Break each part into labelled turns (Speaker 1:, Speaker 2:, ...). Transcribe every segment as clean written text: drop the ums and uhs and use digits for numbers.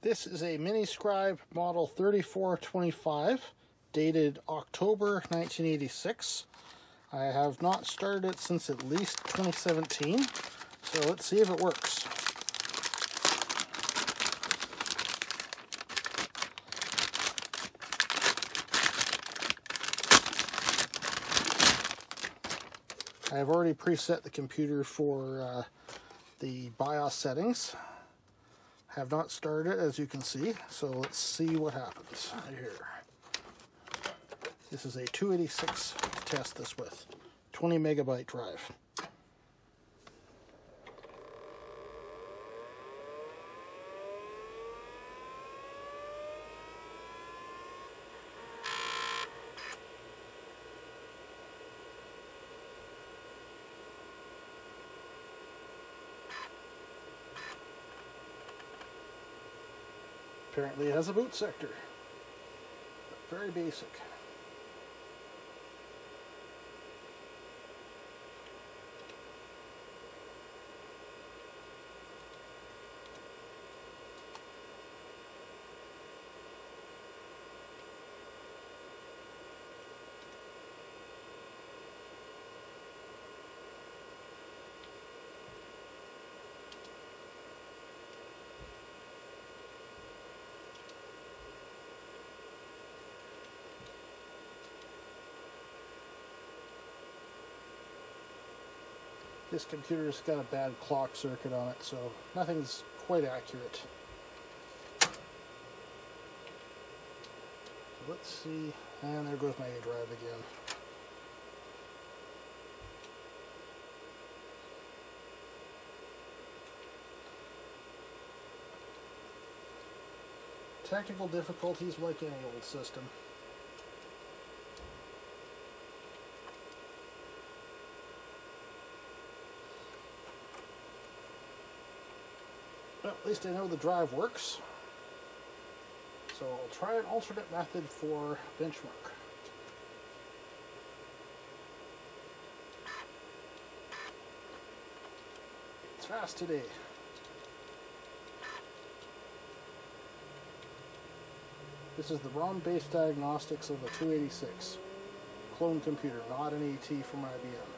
Speaker 1: This is a Miniscribe model 3425, dated October 1986. I have not started it since at least 2017, so let's see if it works. I have already preset the computer for the BIOS settings. Have not started it, as you can see, so let's see what happens right here. This is a 286 to test this with, 20 megabyte drive. Apparently it has a boot sector, but very basic. This computer's got a bad clock circuit on it, so nothing's quite accurate. So let's see, and there goes my A drive again. Technical difficulties like any old system. Well, at least I know the drive works. So I'll try an alternate method for benchmark. It's fast today. This is the ROM-based diagnostics of a 286 clone computer, not an AT from IBM.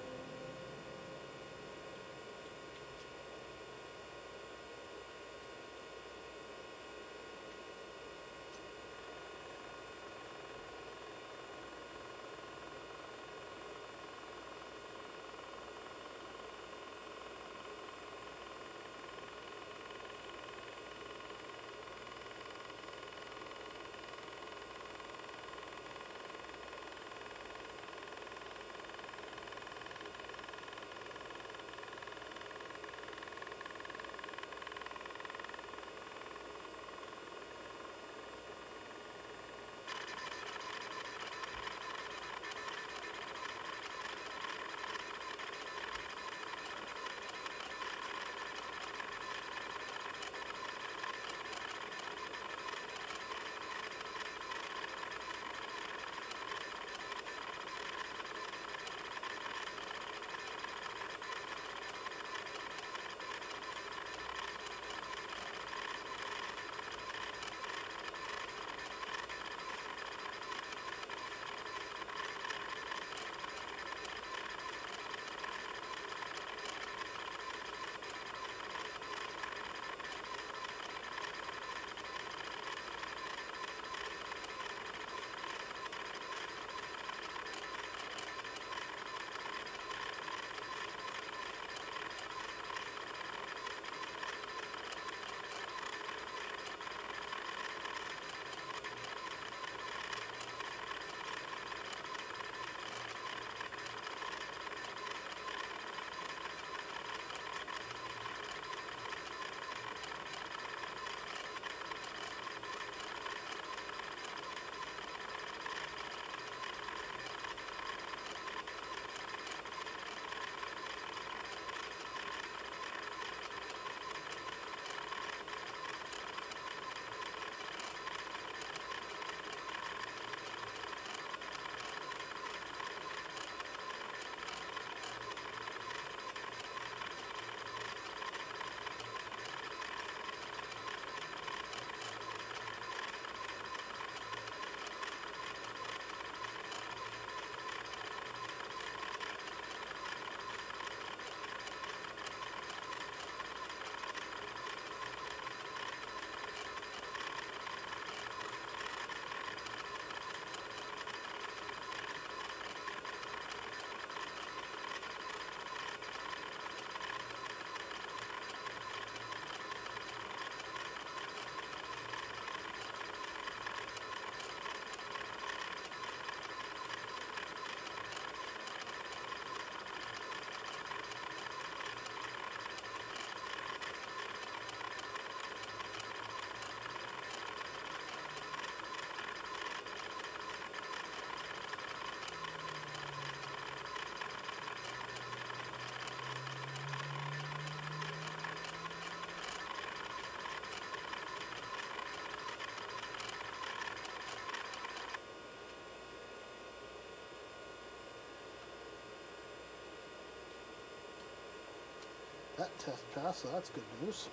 Speaker 1: That test passed, so that's good news.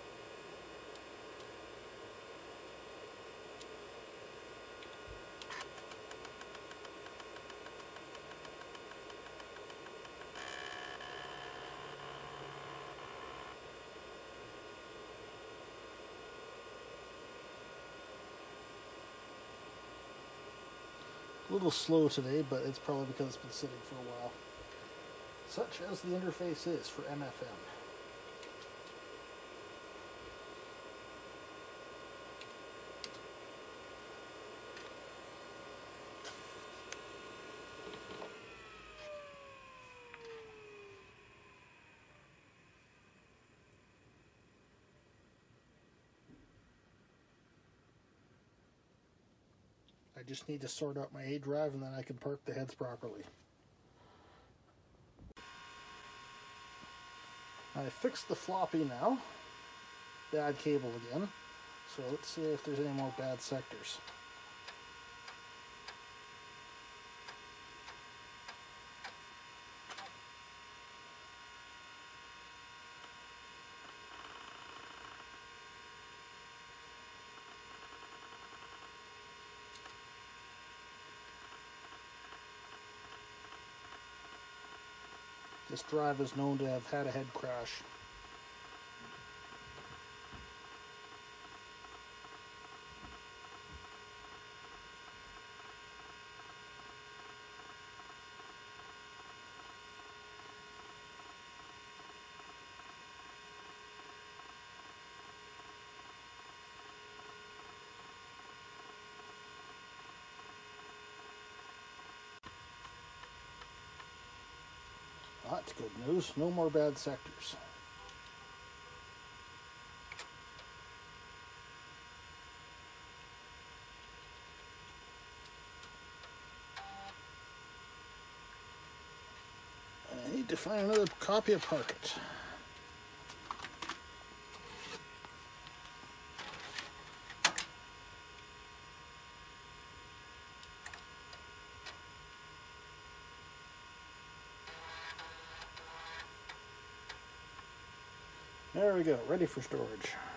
Speaker 1: A little slow today, but it's probably because it's been sitting for a while. Such as the interface is for MFM. I just need to sort out my A drive and then I can park the heads properly. I fixed the floppy now. Bad cable again. So let's see if there's any more bad sectors. This drive is known to have had a head crash. That's good news. No more bad sectors. And I need to find another copy of Park It. There we go, ready for storage.